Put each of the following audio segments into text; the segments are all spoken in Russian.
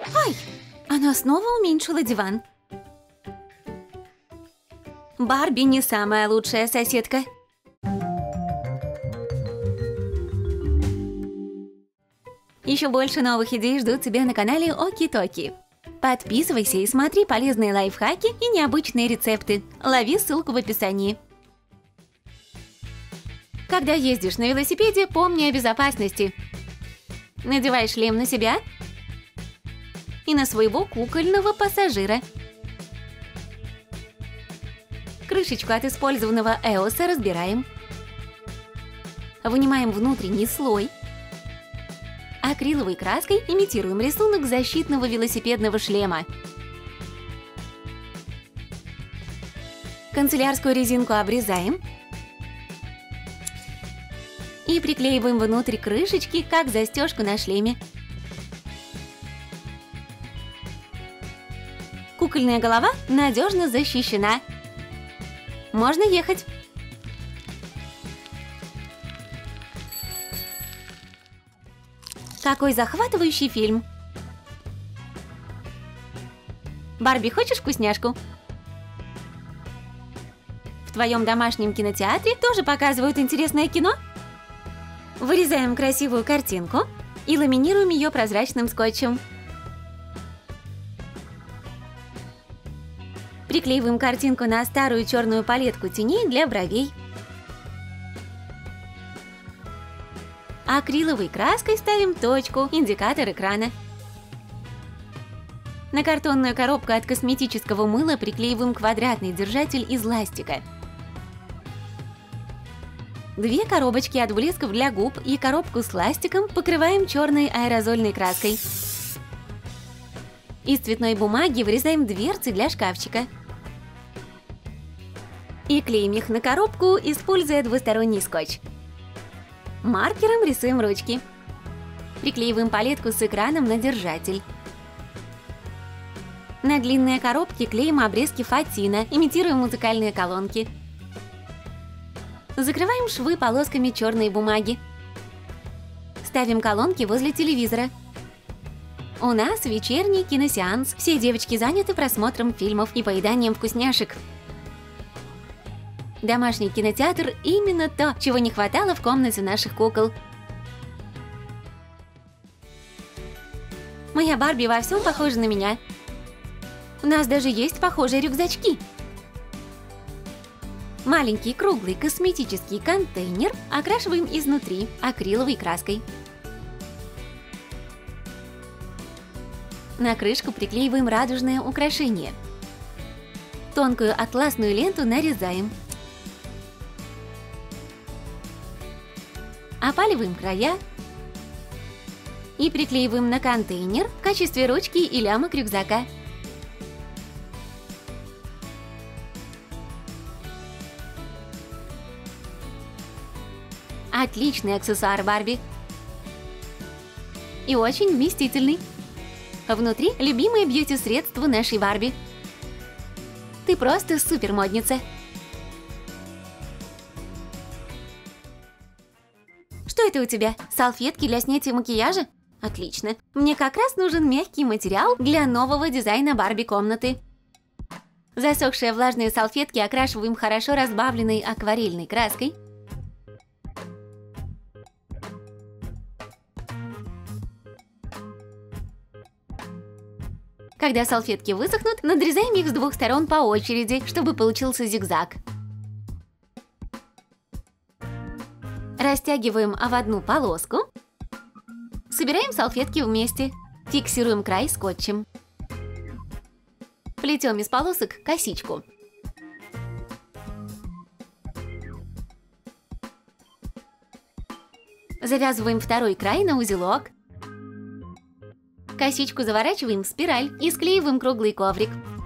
Ай! Она снова уменьшила диван. Барби не самая лучшая соседка. Еще больше новых идей ждут тебя на канале Оки-Токи. Подписывайся и смотри полезные лайфхаки и необычные рецепты. Лови ссылку в описании. Когда ездишь на велосипеде, помни о безопасности. Надевай шлем на себя и на своего кукольного пассажира. Крышечку от использованного Эоса разбираем. Вынимаем внутренний слой. Акриловой краской имитируем рисунок защитного велосипедного шлема. Канцелярскую резинку обрезаем и приклеиваем внутрь крышечки, как застежку на шлеме. Кукольная голова надежно защищена. Можно ехать. Какой захватывающий фильм! Барби, хочешь вкусняшку? В твоем домашнем кинотеатре тоже показывают интересное кино? Вырезаем красивую картинку и ламинируем ее прозрачным скотчем. Приклеиваем картинку на старую черную палетку теней для бровей. Акриловой краской ставим точку, индикатор экрана. На картонную коробку от косметического мыла приклеиваем квадратный держатель из ластика. 2 коробочки от блесков для губ и коробку с ластиком покрываем черной аэрозольной краской. Из цветной бумаги вырезаем дверцы для шкафчика. И клеим их на коробку, используя двусторонний скотч. Маркером рисуем ручки. Приклеиваем палетку с экраном на держатель. На длинные коробки клеим обрезки фатина, имитируя музыкальные колонки. Закрываем швы полосками черной бумаги. Ставим колонки возле телевизора. У нас вечерний киносеанс. Все девочки заняты просмотром фильмов и поеданием вкусняшек. Домашний кинотеатр – именно то, чего не хватало в комнате наших кукол. Моя Барби во всем похожа на меня. У нас даже есть похожие рюкзачки. Маленький круглый косметический контейнер окрашиваем изнутри акриловой краской. На крышку приклеиваем радужное украшение. Тонкую атласную ленту нарезаем. Опаливаем края и приклеиваем на контейнер в качестве ручки и лямок рюкзака. Отличный аксессуар Барби. И очень вместительный. Внутри любимое бьюти-средство нашей Барби. Ты просто супер модница. Что это у тебя? Салфетки для снятия макияжа? Отлично. Мне как раз нужен мягкий материал для нового дизайна Барби комнаты. Засохшие влажные салфетки окрашиваем хорошо разбавленной акварельной краской. Когда салфетки высохнут, надрезаем их с 2 сторон по очереди, чтобы получился зигзаг. Растягиваем в одну полоску. Собираем салфетки вместе. Фиксируем край скотчем. Плетем из полосок косичку. Завязываем второй край на узелок. Косичку заворачиваем в спираль и склеиваем круглый коврик.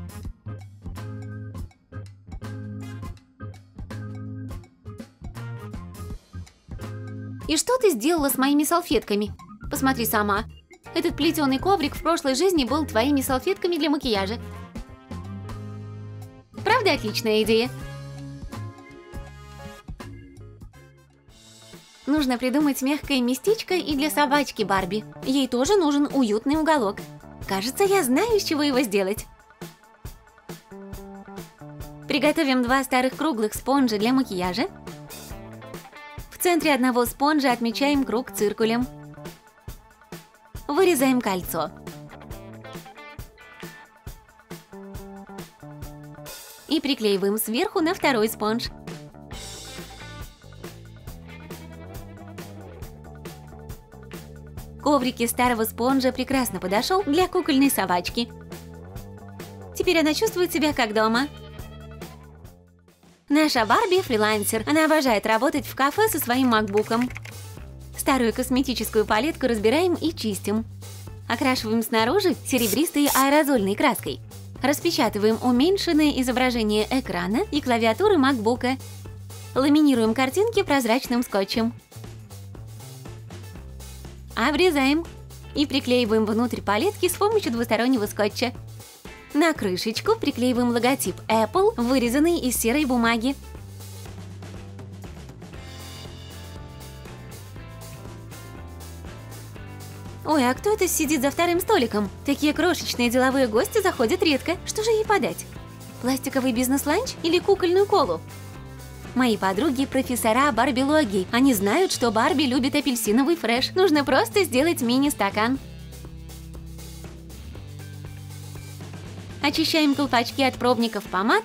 И что ты сделала с моими салфетками? Посмотри сама. Этот плетеный коврик в прошлой жизни был твоими салфетками для макияжа. Правда, отличная идея? Нужно придумать мягкое местечко и для собачки Барби. Ей тоже нужен уютный уголок. Кажется, я знаю, из чего его сделать. Приготовим 2 старых круглых спонжа для макияжа. В центре одного спонжа отмечаем круг циркулем. Вырезаем кольцо. И приклеиваем сверху на второй спонж. Коврик из старого спонжа прекрасно подошел для кукольной собачки. Теперь она чувствует себя как дома. Наша Барби – фрилансер. Она обожает работать в кафе со своим макбуком. Старую косметическую палетку разбираем и чистим. Окрашиваем снаружи серебристой аэрозольной краской. Распечатываем уменьшенное изображение экрана и клавиатуры макбука. Ламинируем картинки прозрачным скотчем. Обрезаем и приклеиваем внутрь палетки с помощью двустороннего скотча. На крышечку приклеиваем логотип Apple, вырезанный из серой бумаги. Ой, а кто это сидит за вторым столиком? Такие крошечные деловые гости заходят редко. Что же ей подать? Пластиковый бизнес-ланч или кукольную колу? Мои подруги – профессора барбилогии. Они знают, что Барби любит апельсиновый фреш. Нужно просто сделать мини-стакан. Очищаем колпачки от пробников помад.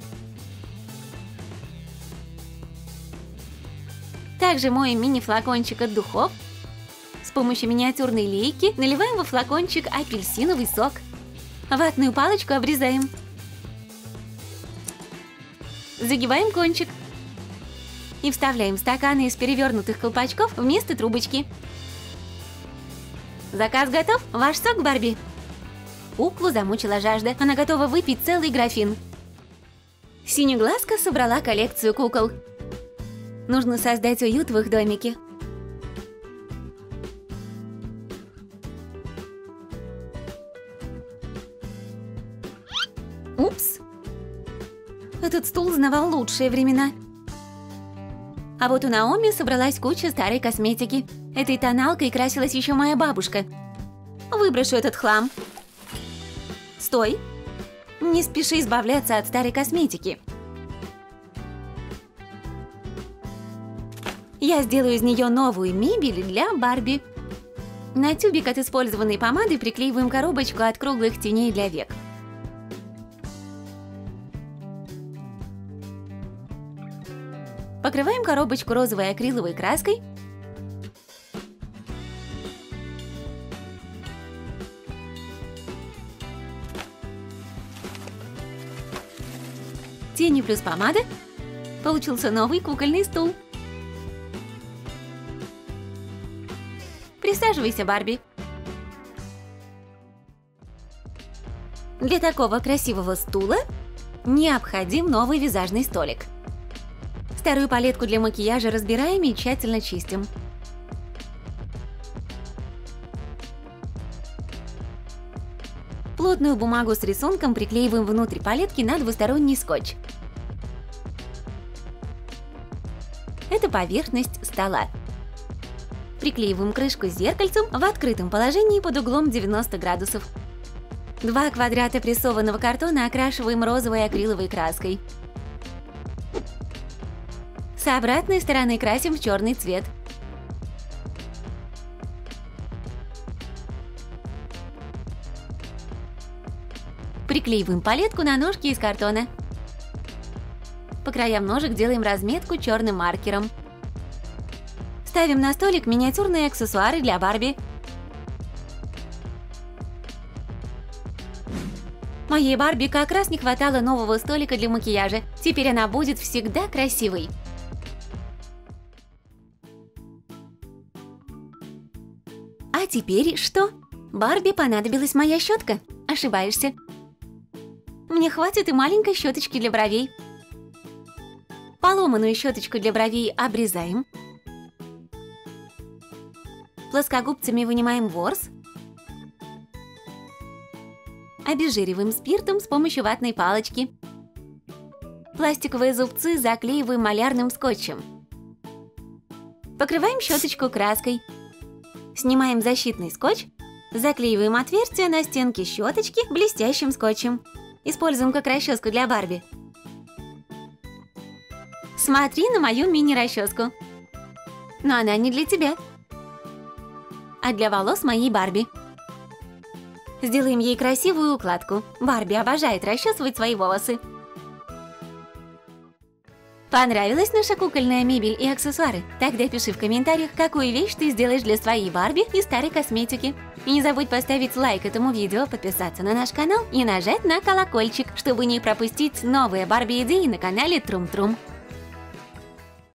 Также моем мини-флакончик от духов. С помощью миниатюрной лейки наливаем во флакончик апельсиновый сок. Ватную палочку обрезаем. Загибаем кончик. И вставляем стаканы из перевернутых колпачков вместо трубочки. Заказ готов? Ваш сок, Барби. Куклу замучила жажда. Она готова выпить целый графин. Синеглазка собрала коллекцию кукол. Нужно создать уют в их домике. Упс. Этот стул знавал лучшие времена. А вот у Наоми собралась куча старой косметики. Этой тоналкой красилась еще моя бабушка. Выброшу этот хлам. Стой! Не спеши избавляться от старой косметики. Я сделаю из нее новую мебель для Барби. На тюбик от использованной помады приклеиваем коробочку от круглых теней для век. Покрываем коробочку розовой акриловой краской. Тени плюс помада. Получился новый кукольный стул. Присаживайся, Барби. Для такого красивого стула необходим новый визажный столик. Старую палетку для макияжа разбираем и тщательно чистим. Плотную бумагу с рисунком приклеиваем внутрь палетки на двусторонний скотч. Это поверхность стола. Приклеиваем крышку с зеркальцем в открытом положении под углом 90 градусов. 2 квадрата прессованного картона окрашиваем розовой акриловой краской. С обратной стороны красим в черный цвет. Приклеиваем палетку на ножки из картона. По краям ножек делаем разметку черным маркером. Ставим на столик миниатюрные аксессуары для Барби. Моей Барби как раз не хватало нового столика для макияжа. Теперь она будет всегда красивой. А теперь что? Барби понадобилась моя щетка. Ошибаешься. Мне хватит и маленькой щеточки для бровей. Поломанную щеточку для бровей обрезаем. Плоскогубцами вынимаем ворс. Обезжириваем спиртом с помощью ватной палочки. Пластиковые зубцы заклеиваем малярным скотчем. Покрываем щеточку краской. Снимаем защитный скотч Заклеиваем отверстия на стенке щеточки блестящим скотчем. Используем как расческу для Барби. Смотри на мою мини-расческу. Но она не для тебя, а для волос моей Барби. Сделаем ей красивую укладку. Барби обожает расчесывать свои волосы. Понравилась наша кукольная мебель и аксессуары? Тогда пиши в комментариях, какую вещь ты сделаешь для своей Барби и старой косметики. И не забудь поставить лайк этому видео, подписаться на наш канал и нажать на колокольчик, чтобы не пропустить новые Барби идеи на канале Трум Трум.